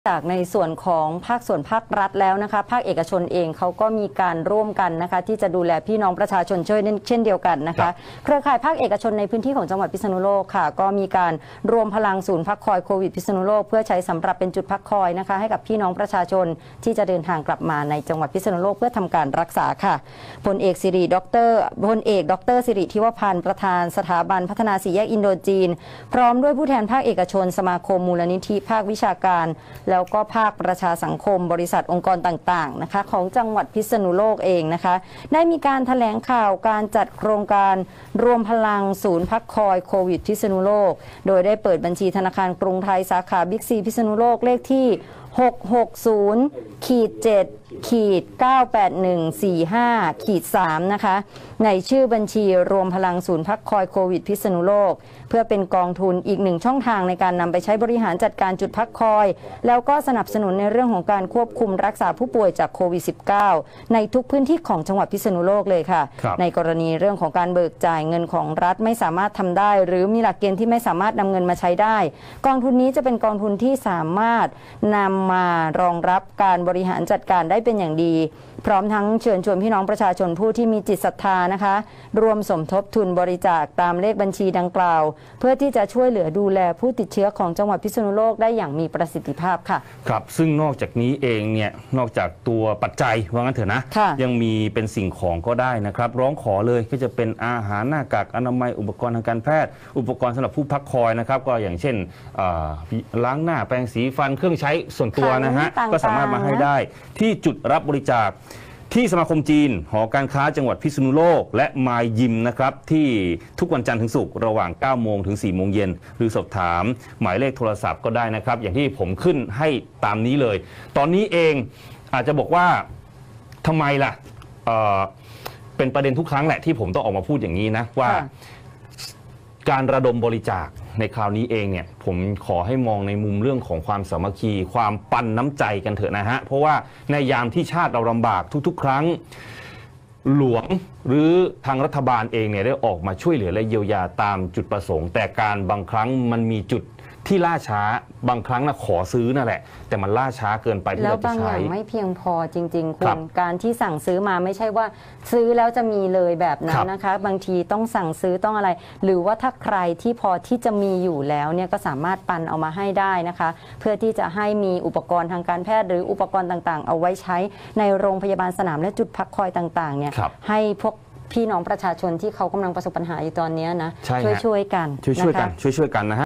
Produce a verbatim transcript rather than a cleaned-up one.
จากในส่วนของภาคส่วนภาครัฐแล้วนะคะภาคเอกชนเองเขาก็มีการร่วมกันนะคะที่จะดูแลพี่น้องประชาชนช่วยเช่นเดียวกันนะคะเครือข่ายภาคเอกชนในพื้นที่ของจังหวัดพิษณุโลกค่ะก็มีการรวมพลังศูนย์พักคอยโควิดพิษณุโลกเพื่อใช้สำหรับเป็นจุดพักคอยนะคะให้กับพี่น้องประชาชนที่จะเดินทางกลับมาในจังหวัดพิษณุโลกเพื่อทำการรักษาค่ะพลเอกสิริดรพลเอกดรสิริทิวพันธ์ประธานสถาบันพัฒนาสี่แยกอินโดจีนพร้อมด้วยผู้แทนภาคเอกชนสมาคมมูลนิธิภาควิชาการแล้วก็ภาคประชาสังคมบริษัทองค์กรต่างๆนะคะของจังหวัดพิษณุโลกเองนะคะได้มีการแถลงข่าวการจัดโครงการรวมพลังศูนย์พักคอยโควิดพิษณุโลกโดยได้เปิดบัญชีธนาคารกรุงไทยสาขาบิ๊กซีพิษณุโลกเลขที่หก หก ศูนย์ เจ็ด เก้า แปด หนึ่ง สี่ ห้า สาม นะคะในชื่อบัญชีรวมพลังศูนย์พักคอยโควิดพิษณุโลกเพื่อเป็นกองทุนอีกหนึ่งช่องทางในการนำไปใช้บริหารจัดการจุดพักคอยแล้วก็สนับสนุนในเรื่องของการควบคุมรักษาผู้ป่วยจากโควิด สิบเก้า ในทุกพื้นที่ของจังหวัดพิษณุโลกเลยค่ะในกรณีเรื่องของการเบิกจ่ายเงินของรัฐไม่สามารถทำได้หรือมีหลักเกณฑ์ที่ไม่สามารถนำเงินมาใช้ได้กองทุนนี้จะเป็นกองทุนที่สามารถนำมารองรับการบริหารจัดการได้เป็นอย่างดีพร้อมทั้งเชิญชวนพี่น้องประชาชนผู้ที่มีจิตศรัทธานะคะรวมสมทบทุนบริจาคตามเลขบัญชีดังกล่าวเพื่อที่จะช่วยเหลือดูแลผู้ติดเชื้อของจังหวัดพิษณุโลกได้อย่างมีประสิทธิภาพค่ะครับซึ่งนอกจากนี้เองเนี่ยนอกจากตัวปัจจัยว่างั้นเถอะนะยังมีเป็นสิ่งของก็ได้นะครับร้องขอเลยก็จะเป็นอาหารหน้ากากอนามัยอุปกรณ์ทางการแพทย์อุปกรณ์สำหรับผู้พักคอยนะครับก็อย่างเช่นล้างหน้าแปรงสีฟันเครื่องใช้ส่วนตัวนะฮะก็สามารถมาให้ได้ที่จุดรับบริจาคที่สมาคมจีนหอการค้าจังหวัดพิษณุโลกและมายยิมนะครับที่ทุกวันจันทร์ถึงศุกร์ระหว่างเก้าโมงถึงสี่โมงเย็นหรือสอบถามหมายเลขโทรศัพท์ก็ได้นะครับอย่างที่ผมขึ้นให้ตามนี้เลยตอนนี้เองอาจจะบอกว่าทำไมล่ะ เอ่อ เป็นประเด็นทุกครั้งแหละที่ผมต้องออกมาพูดอย่างนี้นะว่าการระดมบริจาคในคราวนี้เองเนี่ยผมขอให้มองในมุมเรื่องของความสามัคคีความปันน้ำใจกันเถอะนะฮะเพราะว่าในยามที่ชาติเราลำบากทุกๆครั้งหลวงหรือทางรัฐบาลเองเนี่ยได้ออกมาช่วยเหลือและเยียวยาตามจุดประสงค์แต่การบางครั้งมันมีจุดที่ล่าช้าบางครั้งนะขอซื้อนั่นแหละแต่มันล่าช้าเกินไปที่เราจะใช้แล้วบางอย่างไม่เพียงพอจริงๆคุณการที่สั่งซื้อมาไม่ใช่ว่าซื้อแล้วจะมีเลยแบบนั้นนะคะบางทีต้องสั่งซื้อต้องอะไรหรือว่าถ้าใครที่พอที่จะมีอยู่แล้วเนี่ยก็สามารถปันเอามาให้ได้นะคะเพื่อที่จะให้มีอุปกรณ์ทางการแพทย์หรืออุปกรณ์ต่างๆเอาไว้ใช้ในโรงพยาบาลสนามและจุดพักคอยต่างๆเนี่ยให้พวกพี่น้องประชาชนที่เขากำลังประสบปัญหาอยู่ตอนนี้นะช่วยๆกันช่วยๆกันช่วยๆกันนะฮะ